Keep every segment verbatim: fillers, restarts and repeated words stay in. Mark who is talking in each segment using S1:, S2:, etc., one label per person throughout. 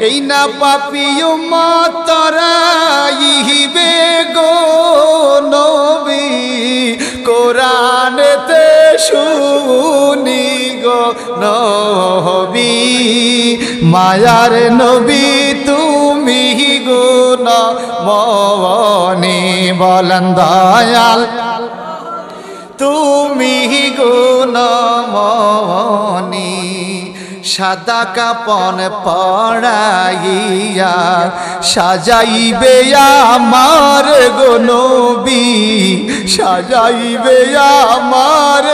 S1: এই না পাপী উম্মত তরাইবে গো নবী কোরআনেতে শুনি গো নবী মায়ার নবী তুমি গুণ মনি বলেন দয়াল তুমি গুণ মনি সাদা কাপন পড়াইয়া সাজাইবে আমার গো নবী সাজাইবে আমার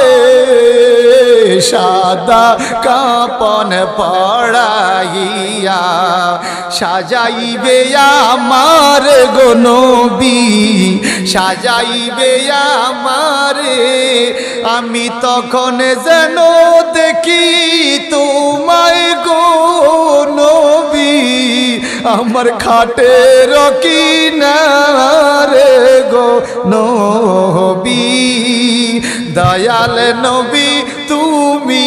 S1: সাদা কাপন পড়াইয়া সাজাইবে আমার গো নবী সাজাইবে আমার আমি তখন যেন দেখি তোমায় গো নবী আমার খাটের কিনারে গো নবী দয়াল নবী তুমি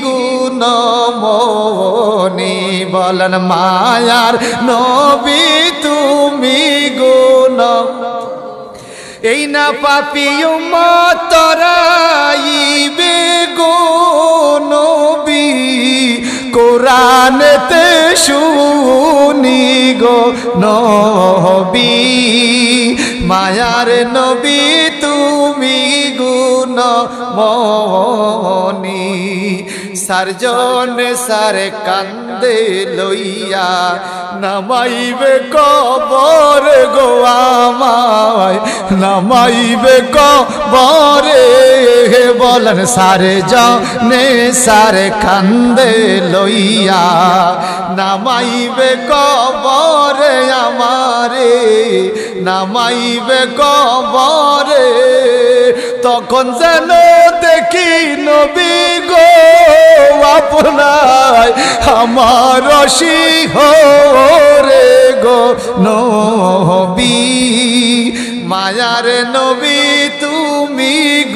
S1: গুণমনি বলেন মায়ার নবী তুমি গুণ এই না পাপী উম্মত তরাইবে গো নবী কোরআনেতে শুনি গো নবী মায়ার নবী তুমি গুণমনি সারজন সারে কান্দে লইয়া নামাইবে কবর গো আমায় নামাইবে কবরে বলেন সারে জনে সারে কান্দে লইয়া নামাইবে কবরে আমারে নামাইবে কবরে তখন যেন দেখি নবী গো আপনার আমার শিহরে গো নবী মায়ার নবী তুমি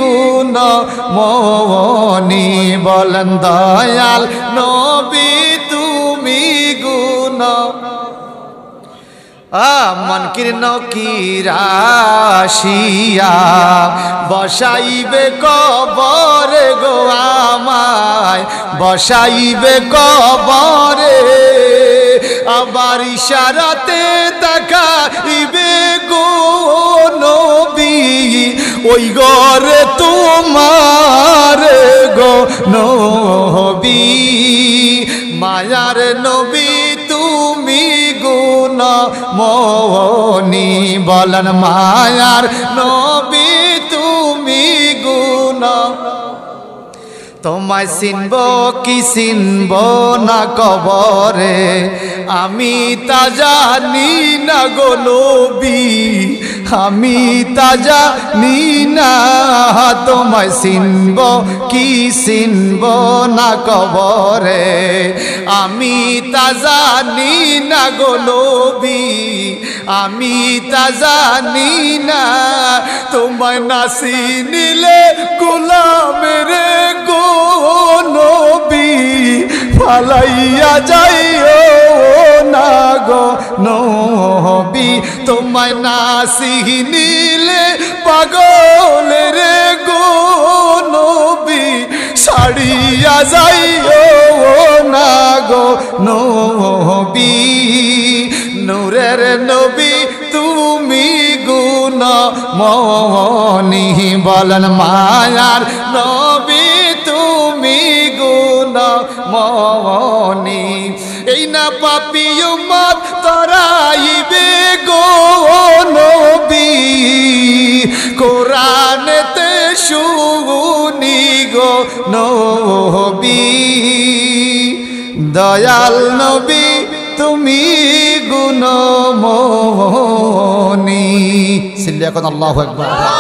S1: গুণমনি বলেন দয়াল নবী তুমি গুণ মনকির নকিরাশিয়া বসাইবে কবরে গো আমায় বসাইবে কবরে আবার ইশারাতে তাকাইবে গো নবী ওই ঘরে তোমার গো নবী মায়ার নবী তুমি গুণমনি বলেন মায়ার নবী তুমি গুণ তোমায় চিনব কি চিনব না কবরে আমি তা জানি না গো নবী আমি তা জানি না তোমায় চিনব কি চিনব না কবরে আমি তা জানি না গো নবী আমি তা জানি না তোমায় না চিনিলে গোলামের গো নবী ফালাইয়া যাইও না গো নবী তোমায় না চিনিলে পাগলের গো নবী ছাড়িয়া যাইও না গো নবী নূরের নবী তুমি গুণমনি বলেন মায়ার নবী তুমি গুণমনি এই না পাপী উম্মত তরাইবে গো নবী কোরআনেতে শুনি গো নবী দয়াল নবী তুমি গুণমনি সিল্লি এখন আল্লাহু আকবার।